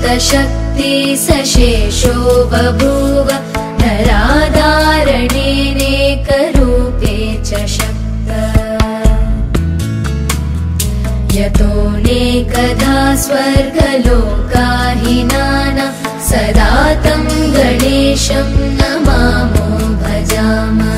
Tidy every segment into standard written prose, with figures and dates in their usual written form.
शक्ति सशेषो बभूव नराधारणेनेकरूपे च शक्त यतोऽनेकधा स्वर्गलोकाहिनाना सदा तं गणेशं नमामो भजामः।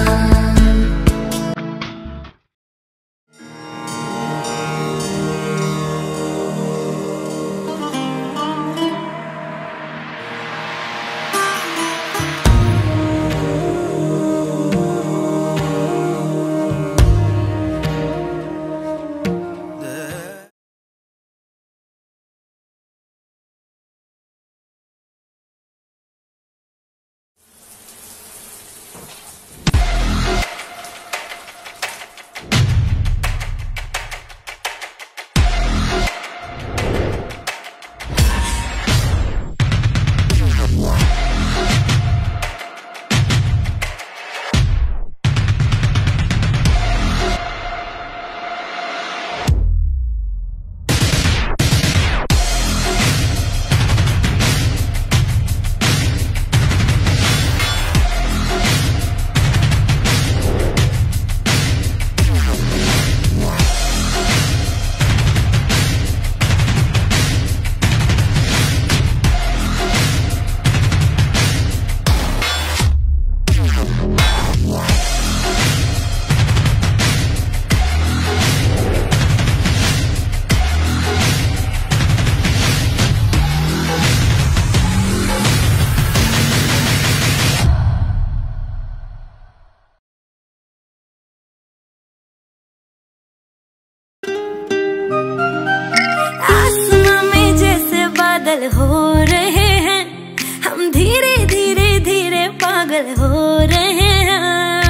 हो रहे हैं हम, धीरे धीरे धीरे पागल हो रहे हैं।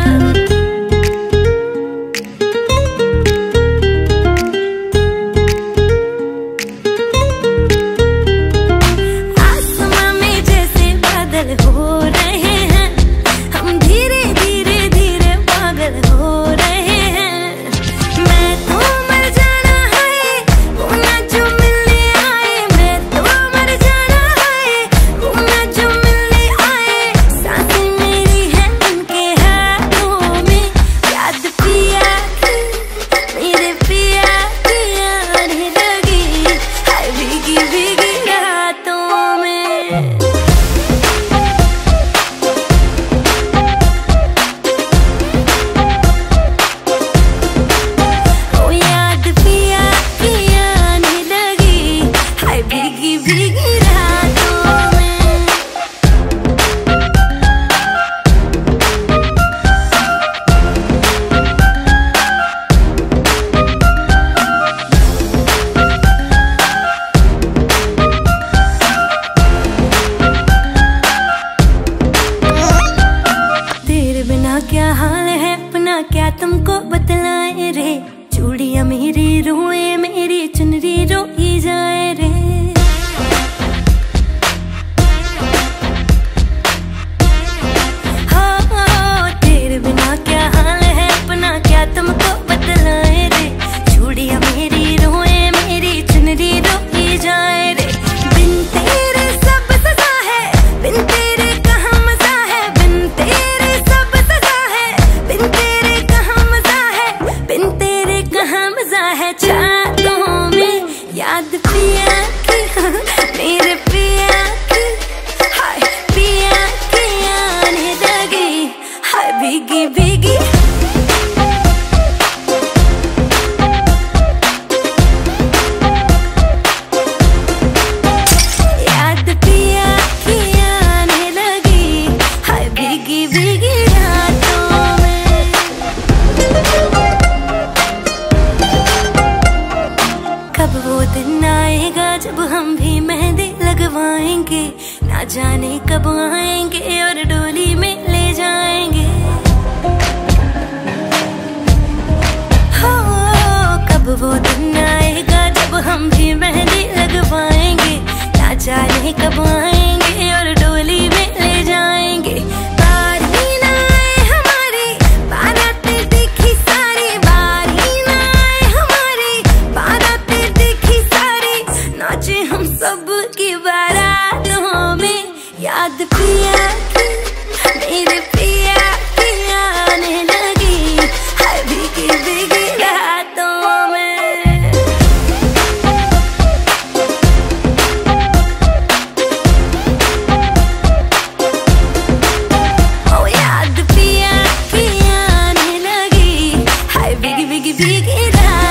आसमां में जैसे बादल हो रहे हैं हम, धीरे धीरे धीरे पागल हो रहे हैं। मैं तो मर जाना है वो ना जो मिलने आए, मैं तो मर जाना है वो ना जो मिलने आए। सांसें मेरी है उनके हाथों में, याद पिया की मेरे पिया की आने लगी, हाय भीगी भीगी रातों में। ओ याद पिया की आने लगी, हाय भीगी भीगी रातों में। तेरे बिना क्या हाल है अपना, क्या तुमको बतलाए रे। चूड़ियां मेरी रोए, मेरी चुनरी रोई जाए रे। हो तेरे बिना क्या हाल है अपना, क्या तुमको बतलाए रे। चूड़ियां मेरी रोए, मेरी चुनरी रोई जाए रे। बिन तेरे सब सजा है, बिन तेरे कहाँ मजा है, बिन तेरे सब सजा है, बिन तेरे कहाँ मजा है, बिन तेरे कहाँ मजा है। चाहतों में याद पिया की मेरे पिया की, हाय पिया की आने लगी, हाय भीगी भीगी। याद पिया की आने लगी, हाय भीगी भीगी रातों में। कब वो दिन आएगा जब हम भी मेहंदी लगवाएंगे, ना जाने कब आएंगे और डोली में ले जाएंगे। हो कब वो दिन आएगा जब हम भी मेहंदी लगवाएंगे, ना जाने कब आएंगे और डोली में ले जाएंगे। बारी ना आए हमारी बारातें देखी सारी, बारी ना आए हमारी बारातें देखी सारी, नाचे हम सब की बारात। हीरा